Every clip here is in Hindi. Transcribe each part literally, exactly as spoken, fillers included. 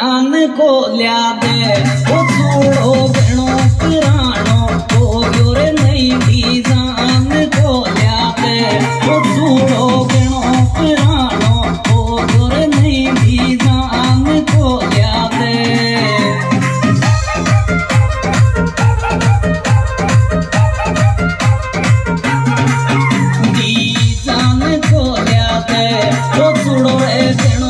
जान को लिया दे वो छोड़ो बेणो पुराणो हो गयो रे नहीं दी जान को लिया दे वो छोड़ो बेणो पुराणो हो गयो रे नहीं दी जान को लिया दे दी जान को लिया दे वो छोड़ो रे बेणो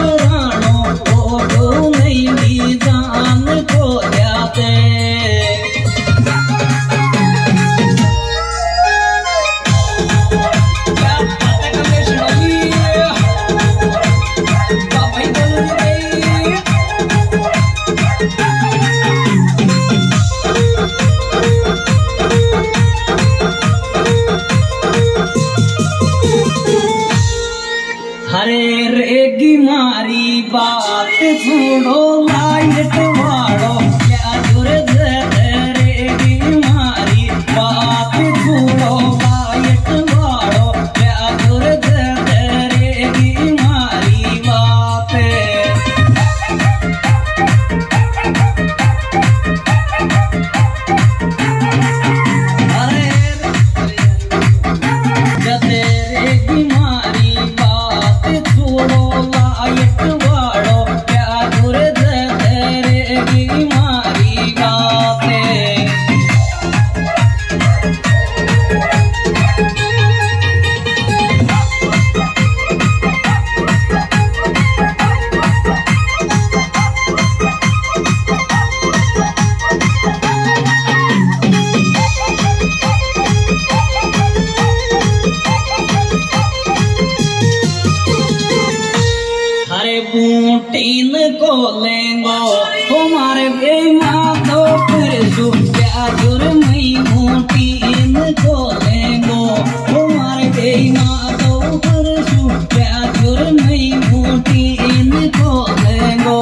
हरे रेगी मारी बात छोड़ो लाइट वाड़ो क्या जुर्द रेगी मारी बात छोड़ो लाइट वाड़ो क्या जुर्द रेगी मारी बात हरे जते रेगी मारी छोड़ो लाइट वाड़ो क्या जुर्द रेगी मारी बाते हरे बूटीन को लेंगो हमारे बेमा तो फिर सुप्या जुर्मी बूटीन को लेंगो हमारे बेमा तो फिर सुप्या जुर्मी बूटीन को लेंगो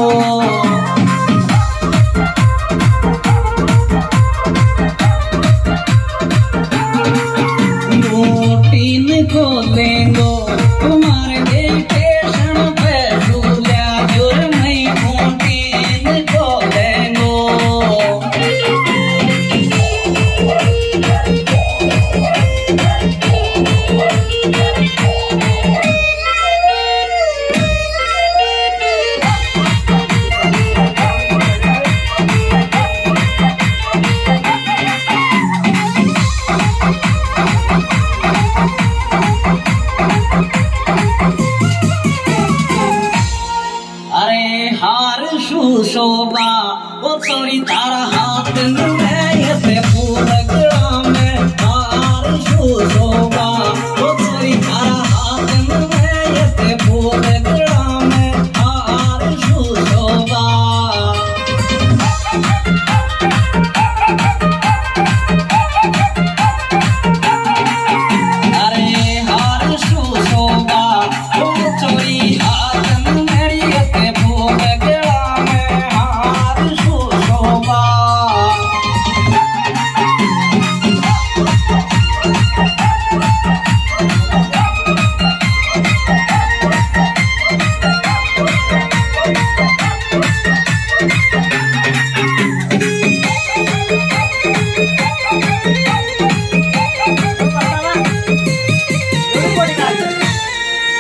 बूटीन को लेंगो हमारे बेटेशन पे शोभा वो तोरी तारा हाथ में ते फूल गला में हार शोभा वो तोरी तारा हाथ में ते फूल गला में हार शोभा अरे हार शोभा वो तोरी हाथ में ते फूल